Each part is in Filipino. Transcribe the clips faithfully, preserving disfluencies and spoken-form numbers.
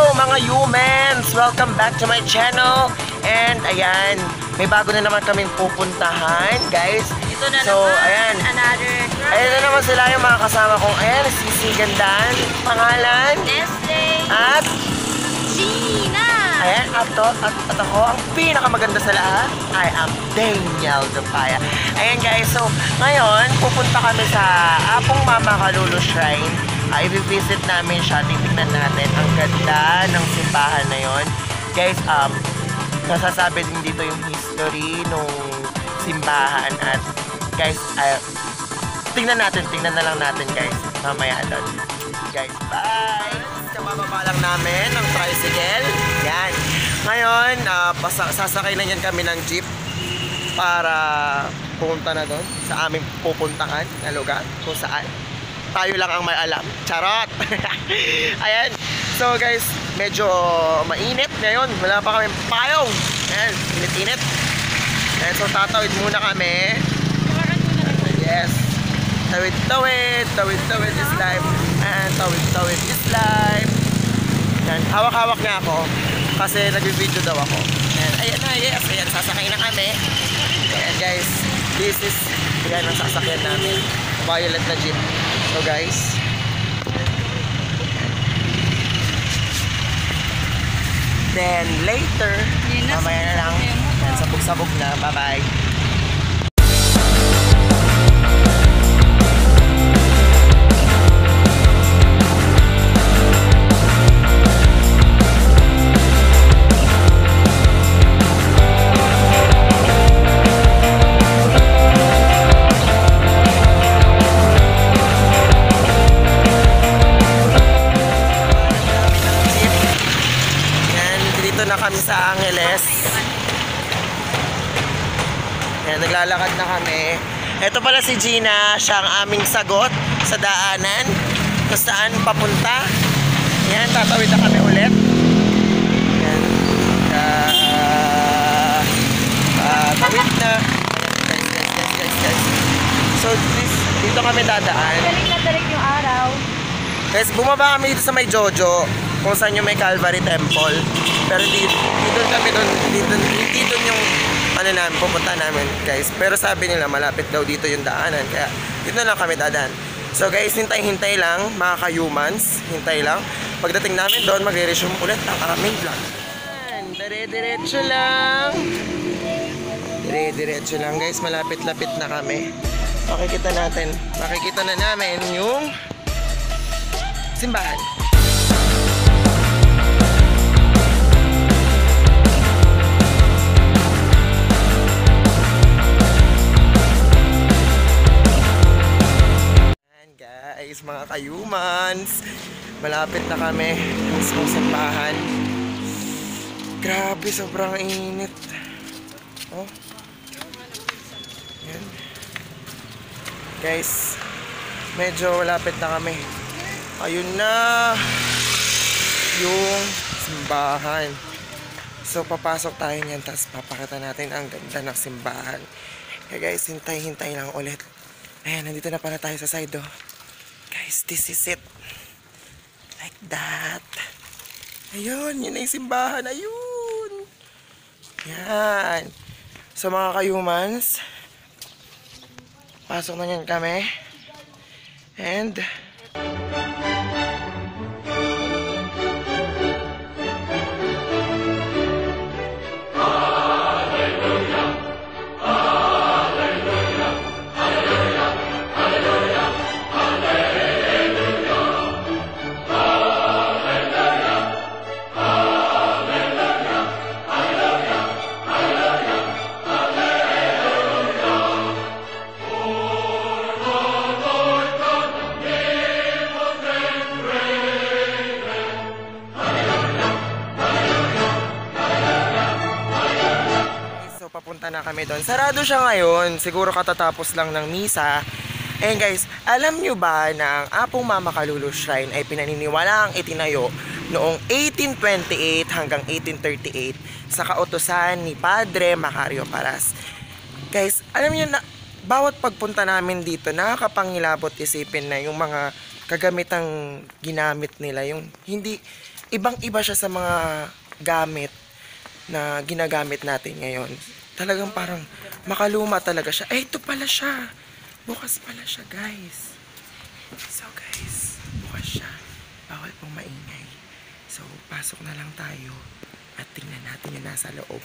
Hello mga humans! Welcome back to my channel. And ayan, may bago na naman kaming pupuntahan, guys. Ito na so, naman, ayan. another Ayan na naman sila yung mga kasama kong, ayan, Sisi Gandan, pangalan, Nestle at Gina. ayan, at, to, at, at ako, ang pinakamaganda sa lahat, I am Daniel Dupaya. Ayan guys, so ngayon, pupunta kami sa Apong Mama Kalulu Shrine. Uh, i-visit namin siya, titignan natin ang ganda ng simbahan na yon. Guys, um, nasasabi din dito yung history nung simbahan at guys, uh, tingnan natin, tingnan na lang natin guys, mamaya doon. Guys, bye! Kabababa lang namin ng tricycle. Yan. Ngayon, uh, sasakay na yan kami ng jeep para pumunta na doon sa aming pupuntahan na lugar kung saan tayo lang ang may alam. Charot! Ayan. So guys, medyo mainit ngayon. Wala pa kami payong. Ayan, init-init. Ayan, so tatawid muna kami. Yes. Tawid-tawid. Tawid-tawid this life. Ayan, tawid-tawid this life. Ayan, hawak-hawak nga ako. Kasi nag-video daw ako. Ayan, ayan na, yes. Ayan, sasakay na kami. Ayan guys, this is, ayan ang sasakyan namin. Violet na jeep. So guys, then later, mamaya na lang, sabog-sabog na, bye bye. Na kami sa Angeles. Ayan, naglalakad na kami. Ito pala si Gina, siya ang aming sagot sa daanan kung saan papunta. Ayan, tatawid na kami ulit. Ayan, uh, uh, tawid na. Ayan, guys, guys, guys, guys. So, this, dito kami dadaan. Dalik na dalik yung araw. Guys, bumaba kami dito sa may Jojo kung saan yung may Calvary Temple. Pero dito, dito kami doon, dito, dito yung ano namin, pupunta namin guys. Pero sabi nila malapit daw dito yung daanan, kaya dito lang kami dadaan. So guys, hintay-hintay lang mga ka-humans, hintay lang. Pagdating namin doon, magre-resume ulit ang aming vlog. Dire-diretso lang. Dire-diretso lang guys, malapit-lapit na kami. Makikita natin, makikita na namin yung simbahan. Guys, mga kayumans, malapit na kami sa simbahan. Grabe, sobrang init. Oh. Yan. Guys, medyo malapit na kami. Ayun na yung simbahan. So papasok tayo niyan, tapos papakita natin ang ganda ng simbahan. Kaya guys, hintay-hintay lang ulit. Ayan, nandito na pala tayo sa side, oh. Guys, this is it. Like that. Ayun, yun na yung simbahan. Ayun. Yan. So mga kayumans, pasok na yan kami. And papunta na kami doon. Sarado siya ngayon. Siguro katatapos lang ng misa. And guys, alam nyo ba na ang Apong Mama Kalulu Shrine ay pinaniniwalaang itinayo noong eighteen twenty-eight hanggang eighteen thirty-eight sa kautusan ni Padre Macario Paras. Guys, alam nyo na bawat pagpunta namin dito, nakakapangilabot isipin na yung mga kagamitang ginamit nila, yung hindi ibang-iba siya sa mga gamit na ginagamit natin ngayon. Talagang parang makaluma talaga siya. Eh, ito pala siya. Bukas pala siya, guys. So, guys, bukas siya. Bawal pong maingay. So, pasok na lang tayo at tingnan natin yung nasa loob.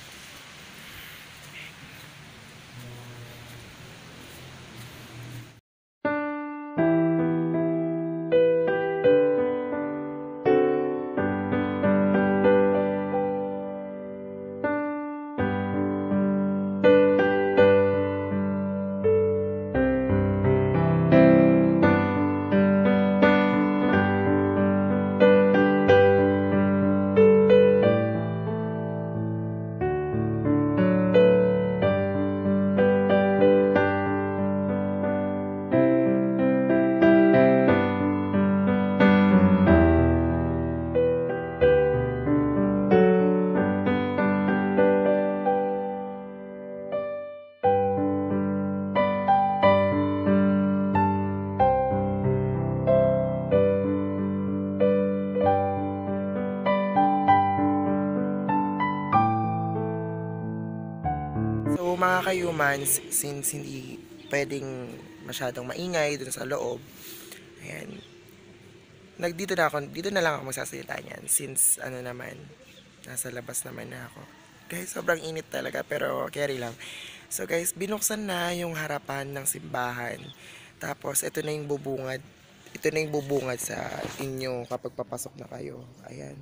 So mga ka-humans, since hindi pwedeng masyadong maingay dun sa loob, ayan, nagdito na ako, dito na lang ako magsasalita niyan since ano naman, nasa labas naman na ako. Guys, sobrang init talaga pero carry lang. So guys, binuksan na yung harapan ng simbahan. Tapos ito na yung bubungad. Ito na yung bubungad sa inyo kapag papasok na kayo. Ayan.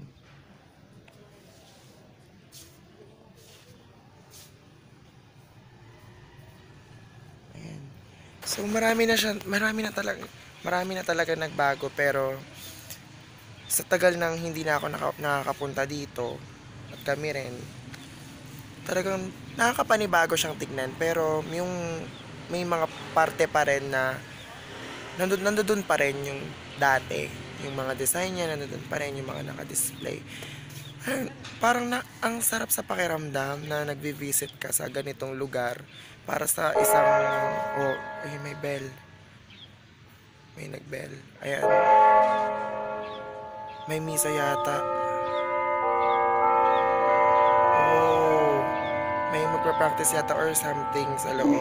So marami na siya, marami na talaga, marami na talaga nagbago pero sa tagal nang hindi na ako naka, nakakapunta dito at kami rin, talagang nakakapanibago siyang tignan pero yung may mga parte pa rin na nandun, nandun pa rin yung dati, yung mga design niya nandun pa rin, yung mga naka-display. Ayun, parang na, ang sarap sa pakiramdam na nagvi-visit ka sa ganitong lugar para sa isang, oh, ay, may bell. May nag-bell. Ayan. May misa yata. Oh, may magpa-practice yata or something sa loob.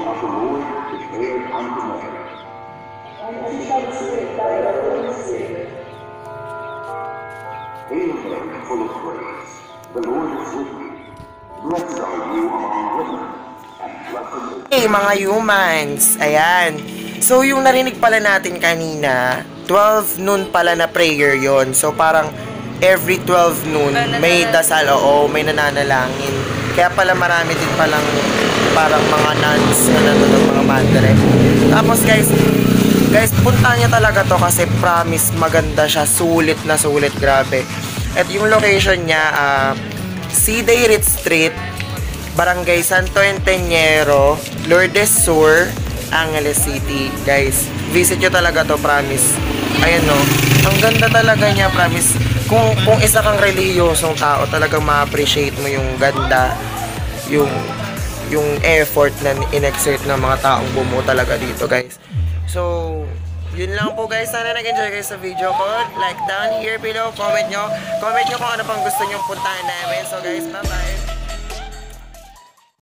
Hail Mary, full of grace, the Lord is with you. Blessed are you among women, and blessed is Hey mga humans, ayan. So yung narinig pala natin kanina, twelve noon pala na prayer yon. So parang every twelve noon may dasal, oo, may nananalangin. Kaya pala marami din palang parang mga nuns na nandun, mga madre. Tapos guys, guys, punta niya talaga to kasi promise maganda siya, sulit na sulit, grabe. At yung location niya, uh, C-Day Ritz Street, Barangay Santo Enteñero, Lourdes Sur, Angeles City. Guys, visit nyo talaga to, promise. Ayan no, ang ganda talaga niya, promise. Kung, kung isa kang relihiyosong tao, talagang ma-appreciate mo yung ganda, yung, yung effort na in-exert ng mga taong bumuo talaga dito, guys. So, yun lang po guys. Sana nag-enjoy kayo sa video ko. Like down here below, comment nyo. Comment nyo kung ano pang gusto nyong puntahan namin. So guys, bye-bye.